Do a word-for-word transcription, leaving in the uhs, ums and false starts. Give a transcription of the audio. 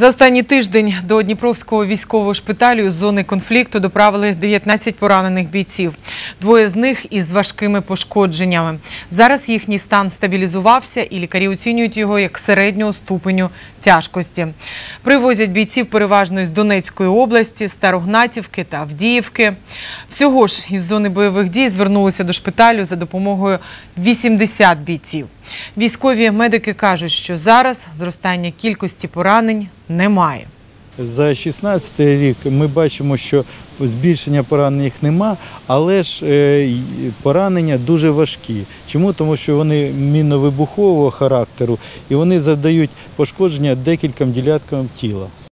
За останній тиждень до Дніпровського військового шпиталю з зони конфлікту доправили дев'ятнадцять поранених бійців. Двоє з них із важкими пошкодженнями. Зараз їхній стан стабілізувався і лікарі оцінюють його як середнього ступеню тяжкості. Привозять бійців переважно із Донецької області, Старогнатівки та Авдіївки. Всього ж із зони бойових дій звернулися до шпиталю за допомогою вісімдесят бійців. Військові медики кажуть, що зараз зростання кількості поранень немає. За шістнадцятий рік ми бачимо, що збільшення поранених нема, але ж поранення дуже важкі. Чому? Тому що вони мінно-вибухового характеру і вони завдають пошкодження декільком ділянкам тіла.